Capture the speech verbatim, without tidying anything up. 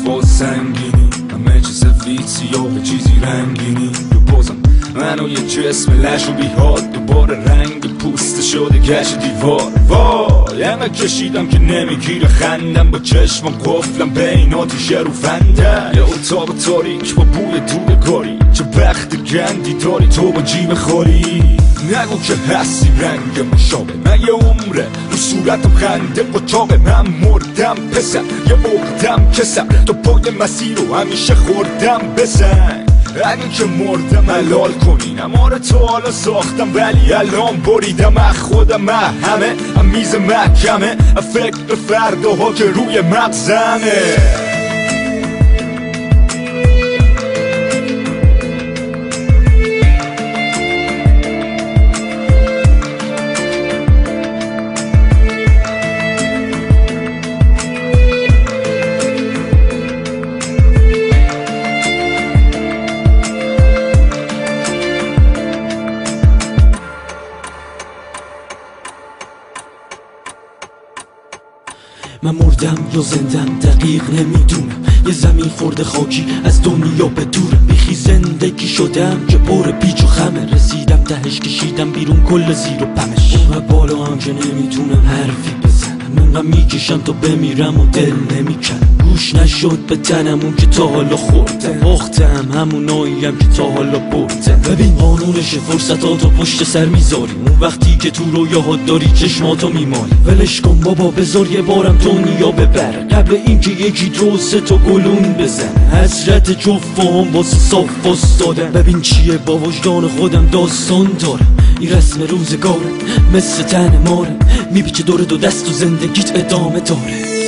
با سنگینی، همه چی سفید سیاه چیزی رنگینی. رو بازم منو یه جسم لش و بیحال، دوباره رنگ پوست شده گشت دیوار. وای همه کشیدم که نمیگیره خندم، با چشمم قفلم بین آتیشه رو فندم. یه اتاق تاریک با بوی دودگاری، چه بخت گندی داری تو با جیب خالی. نگو که هستی رنگ مشابه، من یه عمره رو صورتم خنده قطابه. من مردم پسر یه بردم کسم، تو پای مسیر رو همیشه خوردم بسن. اگه که مردم حلال کنین، اما رو تا حالا ساختم ولی الان بریدم. از خودم همه هم میز محکمه، فکر فرداها که روی مغزمه. من مردم یا زندم دقیق نمیدونم، یه زمین خورده خاکی از دنیا به دورم. بیخی زندگی شدم که پر پیچ و خمه، رسیدم تهش کشیدم بیرون کل زیر و پمش. اونقدر بالا هم که نمیتونم حرفی بزنم، انقدر میکشم تا بمیرم و دل نمیکنم. گوش نشد به تنم اون که تا حالا خوردم، باختم هموناییم که تا حالا بردم. ببین قانونش فرصتاتو پشت سر میذاری، اون وقتی که تو رویاهات داری چشماتو میمالی. ولش کن بابا بذار یه بارم دنیا ببره، قبل اینکه یکی دو سه تا گلون بزنه. حسرت جفت هم واسه صاف وستادم، ببین چیه با وجدان خودم داستان دارم. این رسم روزگاره مثل تن ماره، میپیچه دور دو دست و زندگیت ادامه داره.